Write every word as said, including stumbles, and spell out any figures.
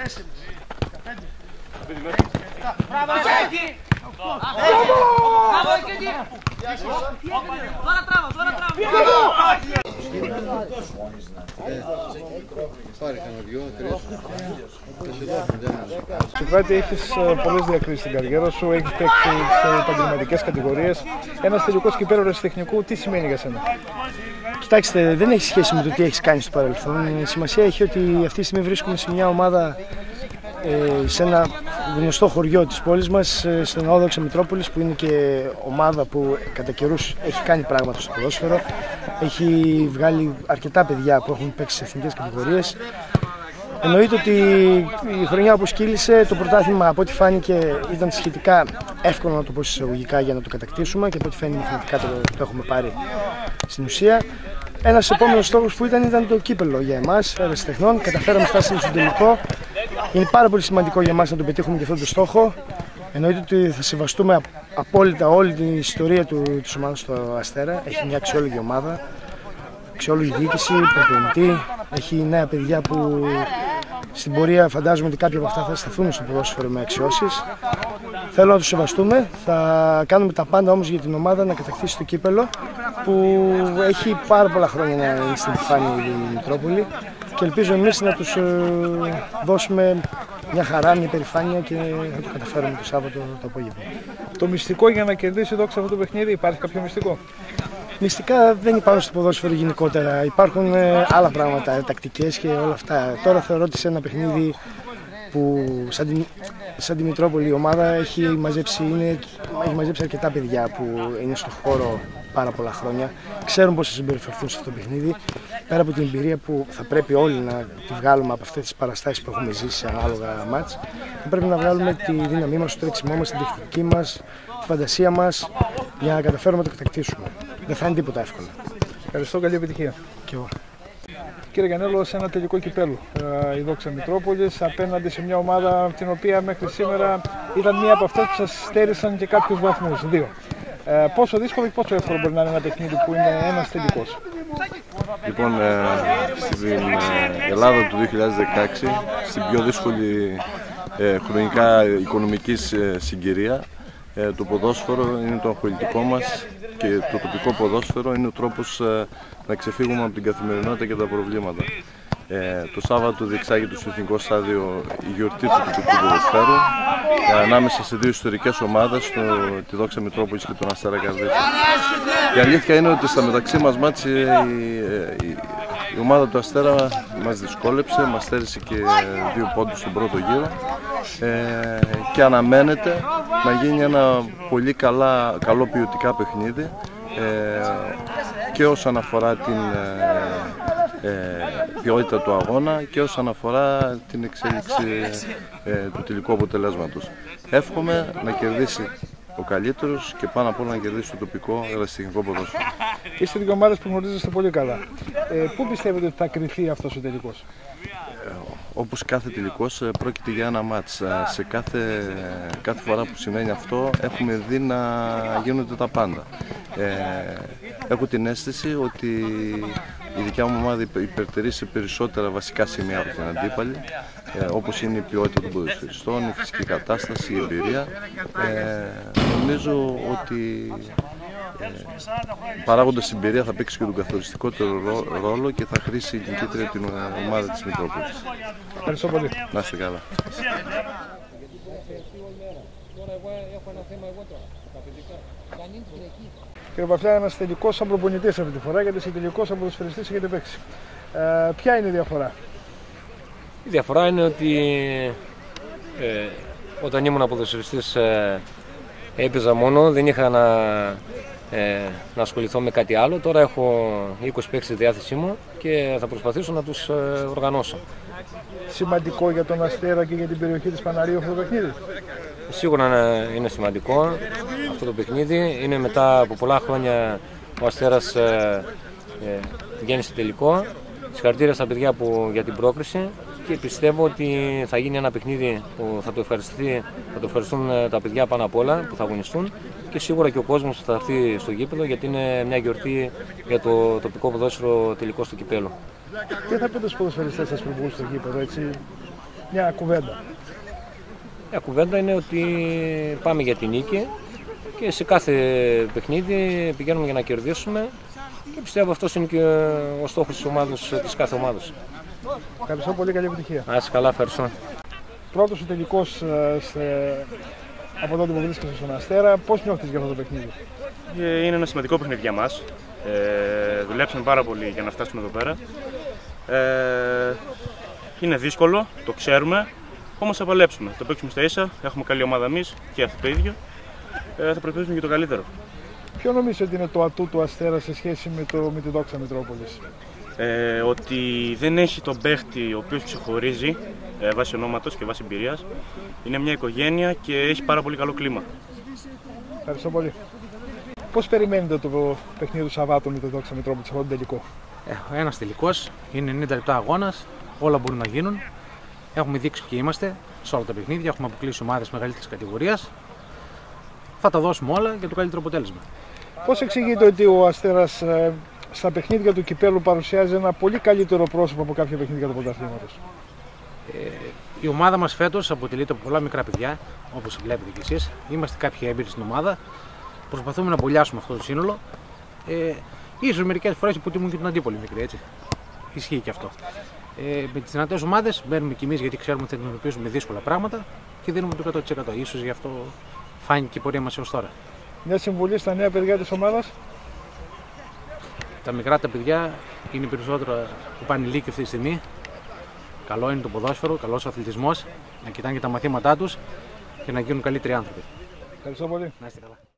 Μπράβο, εκεί! Μπράβο, εκεί! Τώρα τράβα, τώρα τράβα! Στο Κράτη έχεις πολλές διακρίσεις στην καριέρα σου, έχεις παίξει σε επαγγελματικές κατηγορίες. Ένας τελικός κυπέλλου ερασιτεχνικού, τι σημαίνει για σένα? Κοιτάξτε, δεν έχει σχέση με το τι έχεις κάνει στο παρελθόν. Η σημασία έχει ότι αυτή τη στιγμή βρίσκομαι σε μια ομάδα, ε, σε ένα γνωστό χωριό της πόλης μας, στην Όδοξα Μητρόπολης, που είναι και ομάδα που κατά καιρούς έχει κάνει πράγματα στο ποδόσφαιρο. Έχει βγάλει αρκετά παιδιά που έχουν παίξει σε εθνικές κατηγορίες. Εννοείται ότι η χρονιά που σκύλησε, το πρωτάθλημα από ό,τι φάνηκε ήταν σχετικά εύκολο, να το πω εισαγωγικά, για να το κατακτήσουμε, και από ό,τι φαίνεται μαθηματικά το, το έχουμε πάρει στην ουσία. Ένας επόμενος στόχος που ήταν ήταν το κύπελλο για εμάς, ερασιτεχνών. Καταφέραμε, φτάσαμε στον τελικό. Είναι πάρα πολύ σημαντικό για εμάς να το πετύχουμε και αυτόν τον στόχο. Εννοείται ότι θα σεβαστούμε απόλυτα όλη την ιστορία του, της ομάδας στο Αστέρα. Έχει μια αξιόλογη ομάδα, αξιόλογη διοίκηση, προπονητή. Έχει νέα παιδιά που στην πορεία φαντάζομαι ότι κάποιοι από αυτά θα σταθούν στο ποδόσφαιρο με αξιώσεις. Θέλω να τους σεβαστούμε. Θα κάνουμε τα πάντα όμως για την ομάδα να κατακτήσει το κύπελλο, που έχει πάρα πολλά χρόνια να είναι στην επιφάνεια η Μητρόπολη, και ελπίζω εμείς να τους δώσουμε μια χαρά, μια περηφάνεια, και θα το καταφέρουμε το Σάββατο το απόγευμα. Το μυστικό για να κερδίσει εδώ αυτό το παιχνίδι, υπάρχει κάποιο μυστικό? Μυστικά δεν υπάρχουν στο ποδόσφαιρο γενικότερα. Υπάρχουν ε, άλλα πράγματα, ε, τακτικές και όλα αυτά. Τώρα θεωρώ ότι σε ένα παιχνίδι που σαν τη, σαν τη Μητρόπολη η ομάδα έχει μαζέψει, είναι, έχει μαζέψει αρκετά παιδιά που είναι στον χώρο πάρα πολλά χρόνια. Ξέρουν πώς θα συμπεριφερθούν σε αυτό το παιχνίδι. Πέρα από την εμπειρία που θα πρέπει όλοι να τη βγάλουμε από αυτές τις παραστάσεις που έχουμε ζήσει σε ανάλογα μάτς, θα πρέπει να βγάλουμε τη δύναμή μας, το τρέξιμό μας, την τεχνική μας, τη φαντασία μας, για να καταφέρουμε να το κατακτήσουμε. Δεν θα είναι τίποτα εύκολο. Ευχαριστώ, καλή επιτυχία. Και εγώ. Κύριε Γιαννέλο, σε ένα τελικό κυπέλλου, η Δόξα Μητρόπολης, απέναντι σε μια ομάδα την οποία μέχρι σήμερα ήταν μία από αυτές που σας στέρισαν και κάποιους βαθμούς, δύο. Ε, πόσο δύσκολο και πόσο εύκολο μπορεί να είναι ένα παιχνίδι που είναι ένας τελικός? Λοιπόν, ε, στην Ελλάδα του δύο χιλιάδες δεκαέξι, στην πιο δύσκολη ε, χρονικά οικονομικής ε, συγκυρία, ε, το ποδόσφαιρο είναι το αγχολητικό μας, και το τοπικό ποδόσφαιρο είναι ο τρόπος ε, να ξεφύγουμε από την καθημερινότητα και τα προβλήματα. Ε, το Σάββατο διεξάγεται στο Εθνικό Στάδιο η γιορτή του τοπικού ποδοσφαίρου, ε, ανάμεσα σε δύο ιστορικές ομάδες, το, τη Δόξα Μητρόπολης και τον Αστέρα Καρδίτσα. Η αλήθεια είναι ότι στα μεταξύ μας μάτς η, η, η ομάδα του Αστέρα μας δυσκόλεψε, μας στέρισε και δύο πόντους στον πρώτο γύρο, ε, και αναμένεται να γίνει ένα πολύ καλά, καλό ποιοτικά παιχνίδι, ε, και όσον αφορά την ε, ε, ποιότητα του αγώνα και όσον αφορά την εξέλιξη ε, του τελικού αποτελέσματος. Εύχομαι να κερδίσει ο καλύτερος και πάνω απ' όλα να κερδίσει το τοπικό ερασιτεχνικό ποδόσφαιρο. Είστε δύο ομάδες που γνωρίζεστε πολύ καλά. Ε, πού πιστεύετε ότι θα κρυθεί αυτός ο τελικός? Ε, όπως κάθε τελικός, πρόκειται για ένα μάτς. Σε κάθε, κάθε φορά που σημαίνει αυτό έχουμε δει να γίνονται τα πάντα. Ε, έχω την αίσθηση ότι η δικιά μου ομάδα υπερτερεί σε περισσότερα βασικά σημεία από την αντίπαλη, ε, όπως είναι η ποιότητα των ποδοσφαιριστών, η φυσική κατάσταση, η εμπειρία. Ε, νομίζω ότι ε, παράγοντας εμπειρία θα παίξει και τον καθοριστικότερο ρόλο και θα χρήσει η νικήτρια την ομάδα της Μητρόπολης. Ευχαριστώ πολύ. Να είστε καλά. Κύριε Παφλιά, ένας τελικός σαν προπονητής αυτή τη φορά, γιατί σε τελικός σαν ποδοσφαιριστής έχετε παίξει. Ε, ποια είναι η διαφορά? Η διαφορά είναι ότι ε, όταν ήμουν ποδοσφαιριστής ε, έπαιζα μόνο, δεν είχα να, ε, να ασχοληθώ με κάτι άλλο. Τώρα έχω είκοσι παίκτες στη διάθεσή μου και θα προσπαθήσω να τους ε, οργανώσω. Σημαντικό για τον Αστέρα και για την περιοχή της Παναρίου αυτό το παιχνίδι? Σίγουρα είναι σημαντικό αυτό το παιχνίδι. Είναι μετά από πολλά χρόνια ο Αστέρας ε, ε, γέννησε τελικό. Συγχαρητήρια στα παιδιά που, για την πρόκριση, και πιστεύω ότι θα γίνει ένα παιχνίδι που θα το, θα το ευχαριστούν τα παιδιά πάνω απ' όλα που θα αγωνιστούν, και σίγουρα και ο κόσμος θα έρθει στο γήπεδο, γιατί είναι μια γιορτή για το τοπικό ποδόσφαιρο τελικό στο κυπέλλο. Τι θα πείτε στους ποδοσφαιριστές σας που βγουν στο γήπεδο, έτσι? Μια κουβέντα. Μια κουβέντα είναι ότι πάμε για την νίκη και σε κάθε παιχνίδι πηγαίνουμε για να κερδίσουμε και πιστεύω αυτός είναι και ο στόχος της ομάδας, της κάθε ομάδας. Ευχαριστώ πολύ, καλή επιτυχία. Να είσαι καλά, ευχαριστώ. Πρώτος ο τελικός από τότε που βρίσκεσαι στον Αστέρα, πώς νιώθεις για αυτό το παιχνίδι? Είναι ένα σημαντικό παιχνίδι για μας. Ε, δουλέψαμε πάρα πολύ για να φτάσουμε εδώ πέρα. Ε, είναι δύσκολο, το ξέρουμε, όμως θα παλέψουμε. Το παίξουμε στα ίσα, έχουμε καλή ομάδα εμείς και αυτό το ίδιο. Ε, θα προσπαθήσουμε για το καλύτερο. Ποιο νομίζεις ότι είναι το ατού του Αστέρα σε σχέση με, το, με τη Δόξα Μητρόπολης? Ε, ότι δεν έχει τον παίχτη ο οποίος ξεχωρίζει ε, βάσει ονόματος και βάσει εμπειρίας. Είναι μια οικογένεια και έχει πάρα πολύ καλό κλίμα. Ευχαριστώ πολύ. Πώς περιμένετε το παιχνίδι του Σαββάτου με τη Δόξα Μητρόπολης, αυτό το τελικό? Ε, ένας τελικός, είναι ενενήντα λεπτά αγώνας, όλα μπορούν να γίνουν. Έχουμε δείξει ποιοι είμαστε σε όλα τα παιχνίδια, έχουμε αποκλείσει ομάδες μεγαλύτερης κατηγορίας. Θα τα δώσουμε όλα για το καλύτερο αποτέλεσμα. Πώς εξηγείτε ότι ο Αστέρας ε, στα παιχνίδια του κυπέλλου παρουσιάζει ένα πολύ καλύτερο πρόσωπο από κάποια παιχνίδια του πρωταθλήματος? Ε, η ομάδα μας φέτος αποτελείται από πολλά μικρά παιδιά, όπως βλέπετε κι εσείς. Είμαστε κάποιοι έμπειροι στην ομάδα. Προσπαθούμε να μπολιάσουμε αυτό το σύνολο. Ε, ίσως μερικές φορές υποτιμούν και τον αντίπολο μικρή, έτσι. Ισχύει και αυτό. Ε, με τις δυνατές ομάδες μπαίνουμε κι εμείς γιατί ξέρουμε ότι θα αντιμετωπίζουμε δύσκολα πράγματα και δίνουμε το εκατό τοις εκατό. Ίσως γι' αυτό φάνηκε η πορεία μας έως τώρα. Μια συμβουλή στα νέα παιδιά της ομάδας? Τα μικρά τα παιδιά είναι περισσότερο που πάνε λύκη αυτή τη στιγμή. Καλό είναι το ποδόσφαιρο, καλός αθλητισμός, να κοιτάνε και τα μαθήματά τους και να γίνουν καλύτεροι άνθρωποι. Ευχαριστώ πολύ. Να είστε καλά.